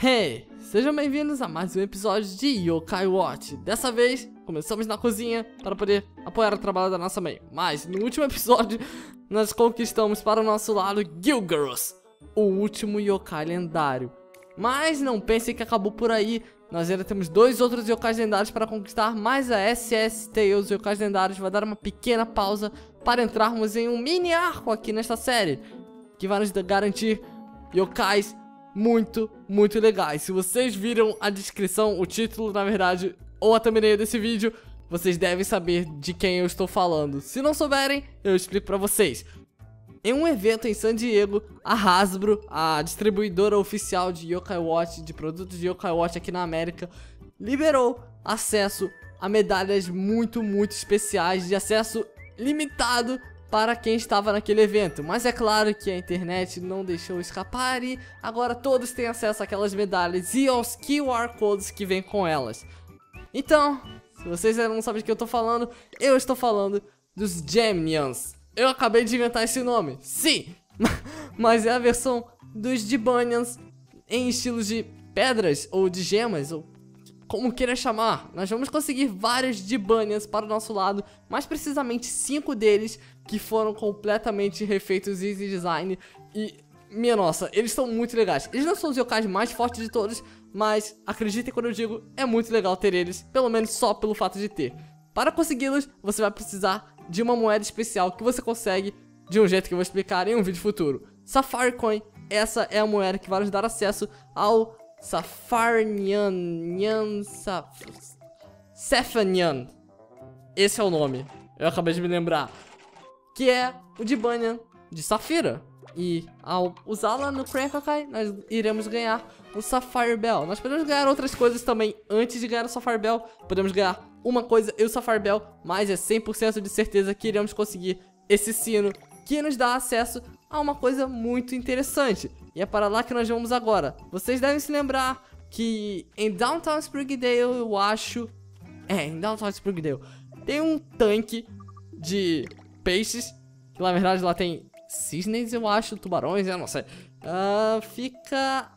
Hey, sejam bem-vindos a mais um episódio de Yokai Watch. Dessa vez, começamos na cozinha para poder apoiar o trabalho da nossa mãe. Mas, no último episódio, nós conquistamos para o nosso lado Gilgaros, o último Yokai lendário. Mas não pensem que acabou por aí. Nós ainda temos dois outros Yokais lendários para conquistar, mas a SS Tales Yokais lendários vai dar uma pequena pausa para entrarmos em um mini arco aqui nesta série, que vai nos garantir Yokais muito legais. Se vocês viram a descrição, o título, na verdade, ou a thumbnail desse vídeo, vocês devem saber de quem eu estou falando. Se não souberem, eu explico pra vocês. Em um evento em San Diego, a Hasbro, a distribuidora oficial de Yokai Watch, de produtos de Yokai Watch aqui na América, liberou acesso a medalhas muito especiais, de acesso limitado para quem estava naquele evento. Mas é claro que a internet não deixou escapar e agora todos têm acesso àquelas medalhas e aos QR Codes que vêm com elas. Então, se vocês ainda não sabem do que eu estou falando dos Gemnians. Eu acabei de inventar esse nome, sim, mas é a versão dos Dibanians em estilos de pedras ou de gemas, ou como queira chamar. Nós vamos conseguir vários Dibanians para o nosso lado, mais precisamente 5 deles que foram completamente refeitos em design. E, minha nossa, eles são muito legais. Eles não são os yokais mais fortes de todos, mas acreditem quando eu digo, é muito legal ter eles, pelo menos só pelo fato de ter. Para consegui-los, você vai precisar de uma moeda especial que você consegue de um jeito que eu vou explicar em um vídeo futuro. Sapphire Coin, essa é a moeda que vai nos dar acesso ao Cephanian. Esse é o nome, eu acabei de me lembrar. Que é o Dibanian de Safira. E ao usá-la no Crank-a-kai, nós iremos ganhar o Sapphire Bell. Nós podemos ganhar outras coisas também antes de ganhar o Sapphire Bell. Podemos ganhar uma coisa e o Sapphire Bell, mas é 100% de certeza que iremos conseguir esse sino que nos dá acesso a uma coisa muito interessante. E é para lá que nós vamos agora. Vocês devem se lembrar que em Downtown Springdale, eu acho... em Downtown Springdale tem um tanque de peixes, que na verdade lá tem cisnes, eu acho, tubarões, eu não sei. Fica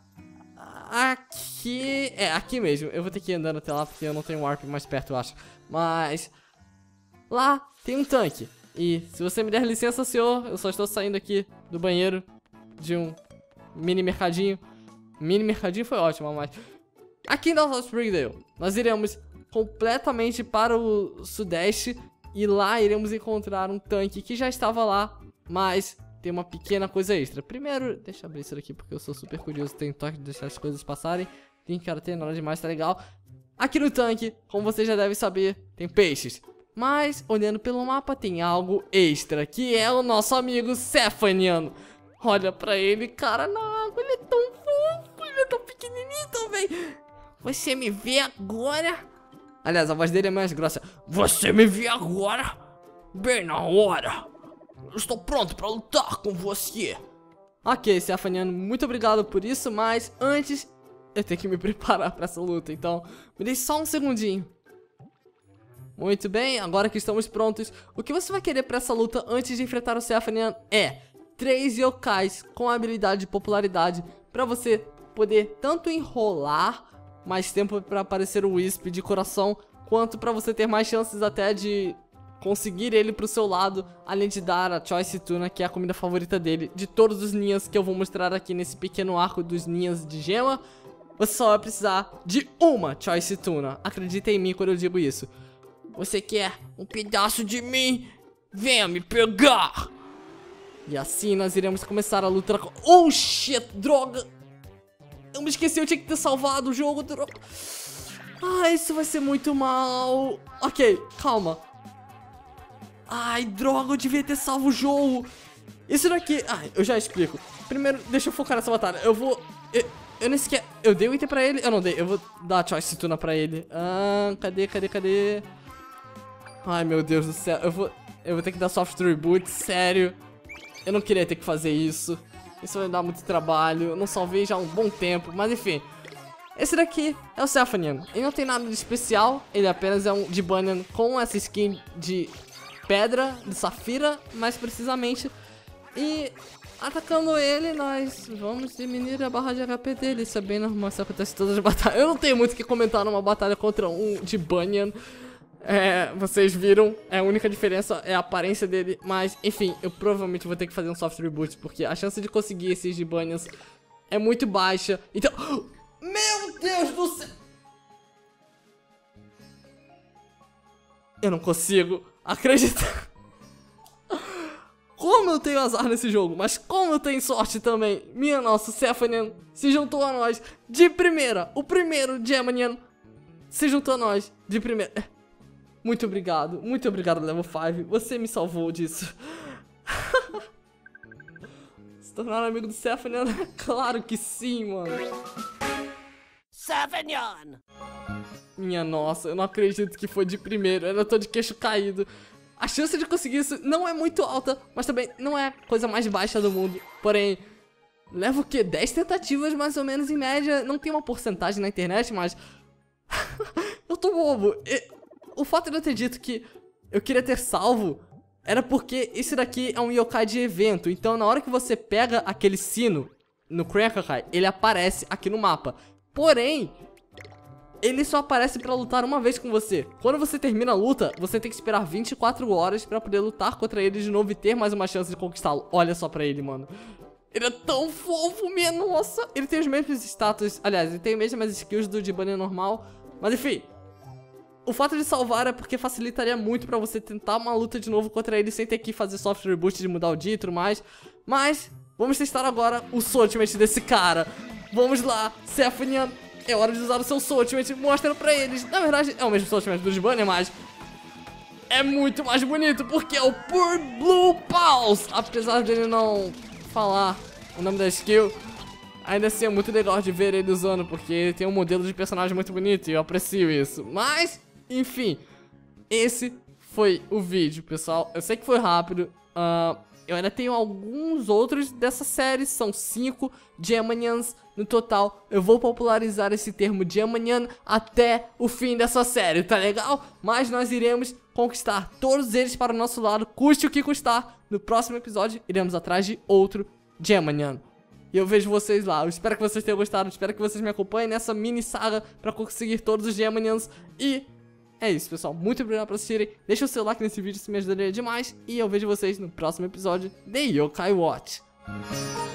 aqui, aqui mesmo. Eu vou ter que ir andando até lá porque eu não tenho um warp mais perto, eu acho. Mas lá tem um tanque. E se você me der licença, senhor, eu só estou saindo aqui do banheiro de um mini mercadinho. Mini mercadinho foi ótimo, mas aqui em Downtown Springdale nós iremos completamente para o sudeste e lá iremos encontrar um tanque que já estava lá, mas tem uma pequena coisa extra. Primeiro, deixa eu abrir isso daqui porque eu sou super curioso, tenho toque de deixar as coisas passarem. Tem que ter nada demais, tá legal. Aqui no tanque, como vocês já devem saber, tem peixes. Mas, olhando pelo mapa, tem algo extra, que é o nosso amigo Cephanian. Olha pra ele, cara, na água, ele é tão fofo, ele é tão pequenininho também. Você me vê agora? Aliás, a voz dele é mais grossa. Você me vê agora? Bem na hora. Eu estou pronto pra lutar com você. Ok, Cephanian, muito obrigado por isso, mas antes eu tenho que me preparar pra essa luta, então me dê só um segundinho. Muito bem, agora que estamos prontos, o que você vai querer pra essa luta antes de enfrentar o Cephanian é 3 yokais com habilidade de popularidade pra você poder tanto enrolar mais tempo pra aparecer o Wisp de coração, quanto pra você ter mais chances até de conseguir ele pro seu lado, além de dar a Choice Tuna, que é a comida favorita dele, de todos os ninhas que eu vou mostrar aqui nesse pequeno arco dos ninhas de gema. Você só vai precisar de uma Choice Tuna, acredita em mim quando eu digo isso. Você quer um pedaço de mim? Venha me pegar! E assim nós iremos começar a lutar com... Oh shit, droga! Eu me esqueci, eu tinha que ter salvado o jogo, droga. Isso vai ser muito mal. Ok, calma. Ai, droga, eu devia ter salvo o jogo. Isso daqui... eu já explico. Primeiro, deixa eu focar nessa batalha. Eu vou... Eu nem sequer... Eu dei o item pra ele? Eu não dei. Eu vou dar a Choice Tuna pra ele. Cadê? Ai, meu Deus do céu. Eu vou ter que dar Soft Reboot, sério. Eu não queria ter que fazer isso. Isso vai dar muito trabalho. Eu não salvei já há um bom tempo, mas enfim. Esse daqui é o Cephanian. Ele não tem nada de especial. Ele apenas é um Dibanian com essa skin de pedra, de safira, mais precisamente. E atacando ele, nós vamos diminuir a barra de HP dele. Isso é bem normal, isso acontece em todas as batalhas. Eu não tenho muito o que comentar numa batalha contra um de Banyan. Vocês viram, a única diferença é a aparência dele. Mas, enfim, eu provavelmente vou ter que fazer um soft reboot, porque a chance de conseguir esses de Banyans é muito baixa. Então, meu Deus do céu! Eu não consigo acreditar. Como eu tenho azar nesse jogo, mas como eu tenho sorte também. Minha nossa, Stephanian se juntou a nós de primeira. O primeiro Geminian se juntou a nós de primeira. Muito obrigado, Level 5. Você me salvou disso. Se tornar amigo do Stephanian? Claro que sim, mano. Stephanian! Minha nossa, eu não acredito que foi de primeiro. Eu ainda tô de queixo caído. A chance de conseguir isso não é muito alta, mas também não é a coisa mais baixa do mundo. Porém, leva o quê? 10 tentativas mais ou menos em média. Não tem uma porcentagem na internet, mas... eu tô bobo. O fato de eu ter dito que eu queria ter salvo era porque esse daqui é um yokai de evento. Então na hora que você pega aquele sino no Crank-a-kai, ele aparece aqui no mapa. Porém, ele só aparece pra lutar uma vez com você. Quando você termina a luta, você tem que esperar 24 horas pra poder lutar contra ele de novo e ter mais uma chance de conquistá-lo. Olha só pra ele, mano. Ele é tão fofo, minha nossa. Ele tem os mesmos status, aliás, ele tem as mesmas skills do de Bunny normal. Mas enfim, o fato de salvar é porque facilitaria muito pra você tentar uma luta de novo contra ele sem ter que fazer soft reboot de mudar o dia e tudo mais. Mas vamos testar agora o Ultimate desse cara. Vamos lá, Stephanian. É hora de usar o seu Ultimate, mostra pra eles. Na verdade, é o mesmo Ultimate do Bunny, mas é muito mais bonito, porque é o Pure Blue Pulse. Apesar dele não falar o nome da skill, ainda assim é muito legal de ver ele usando, porque ele tem um modelo de personagem muito bonito e eu aprecio isso. Mas, enfim, esse foi o vídeo, pessoal. Eu sei que foi rápido. Eu ainda tenho alguns outros dessa série, são 5 Geminians no total. Eu vou popularizar esse termo Geminian até o fim dessa série, tá legal? Mas nós iremos conquistar todos eles para o nosso lado, custe o que custar. No próximo episódio, iremos atrás de outro Geminian. E eu vejo vocês lá. Eu espero que vocês tenham gostado, espero que vocês me acompanhem nessa mini saga para conseguir todos os Geminians. E é isso, pessoal. Muito obrigado por assistirem. Deixa o seu like nesse vídeo, isso me ajudaria demais. E eu vejo vocês no próximo episódio de Yokai Watch.